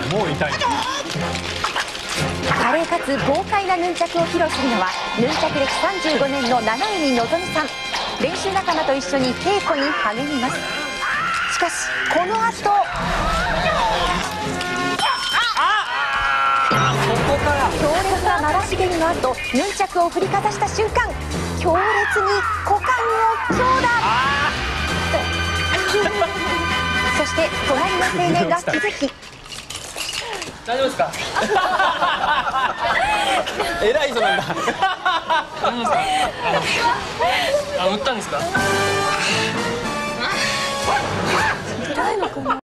もう痛い。 華麗かつ豪快なヌンチャクを披露するのはヌンチャク歴35年の七海のぞみさん。練習仲間と一緒に稽古に励みます。しかしこの後、強烈な回し蹴りの後、ヌンチャクを振りかざした瞬間、強烈に股間を強打。そして隣の青年が気づき、 大丈夫ですか？偉い人なんだ。大丈夫ですか？あ、打ったんですか？ 痛いのかな。